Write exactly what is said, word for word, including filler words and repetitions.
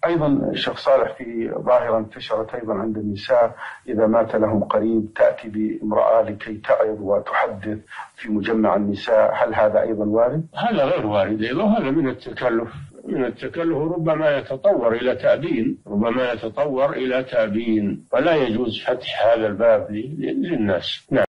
أيضا شيخ صالح في ظاهرة انتشرت أيضا عند النساء إذا مات لهم قريب تأتي بامرأة لكي تعظ وتحدث في مجمع النساء، هل هذا أيضا وارد؟ هذا غير وارد أيضا، هذا من التكلف من التكلف ربما يتطور إلى تأبين ربما يتطور إلى تأبين ولا يجوز فتح هذا الباب للناس. نعم.